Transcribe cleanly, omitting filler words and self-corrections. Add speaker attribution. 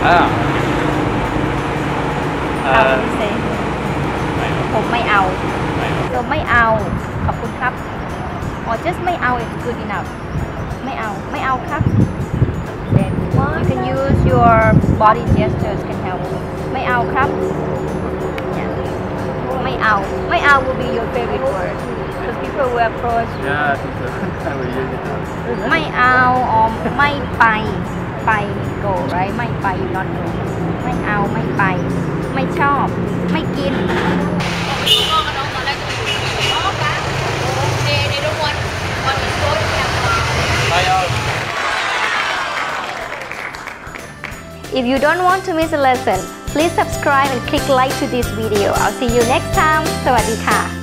Speaker 1: How would you say ผมไม่เอา so ไม่เอาขอบคุณครับ or just ไม่เอา is good enough ไม่เอาครับ then you can use your body gestures can help ไม่เอาครับ yeah. ไม่เอา will be your favorite word so people will approach you
Speaker 2: I will use it.
Speaker 1: ไม่เอา or ไม่ไปgo right ไม่ไป not go ไม่เอาไม่ไปไม่ชอบไม่กิน If you don't want to miss a lesson, please subscribe and click like to this video. I'll see you next time. สวัสดีค่ะ